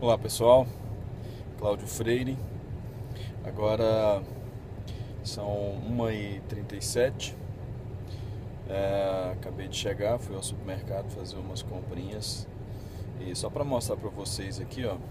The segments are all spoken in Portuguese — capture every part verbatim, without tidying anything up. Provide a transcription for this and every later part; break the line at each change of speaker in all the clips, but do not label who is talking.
Olá pessoal, Cláudio Freire. Agora são uma e trinta e sete. É, acabei de chegar, fui ao supermercado fazer umas comprinhas. E só para mostrar para vocês aqui, ó.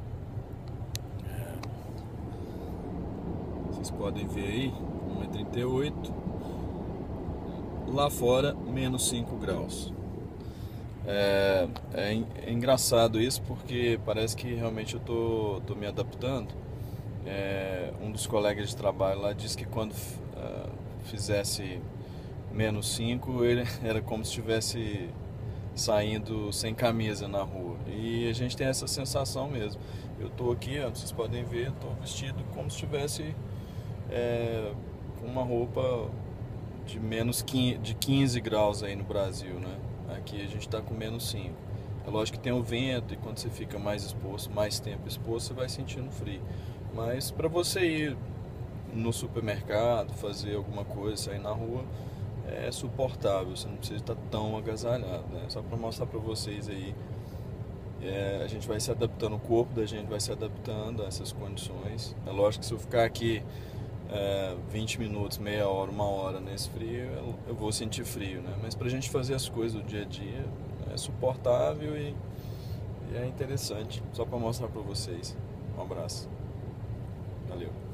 Vocês podem ver aí, uma e trinta e oito. Lá fora, menos cinco graus. É, é, é engraçado isso porque parece que realmente eu tô, tô me adaptando. É, um dos colegas de trabalho lá disse que quando uh, fizesse menos cinco ele era como se estivesse saindo sem camisa na rua. E a gente tem essa sensação mesmo. Eu tô aqui, ó, vocês podem ver, eu tô vestido como se estivesse é, com uma roupa de menos quinze, de quinze graus aí no Brasil, né? Aqui a gente está com menos cinco. É lógico que tem o vento e quando você fica mais exposto, mais tempo exposto, você vai sentindo frio. Mas para você ir no supermercado, fazer alguma coisa, sair na rua, é suportável. Você não precisa estar tão agasalhado, né? Só para mostrar para vocês aí, é, a gente vai se adaptando, o corpo da gente vai se adaptando a essas condições. É lógico que se eu ficar aqui é, vinte minutos, meia hora, uma hora nesse frio, eu, eu vou sentir frio, né? Mas pra gente fazer as coisas do dia a dia é suportável e, e é interessante. Só para mostrar para vocês. Um abraço. Valeu.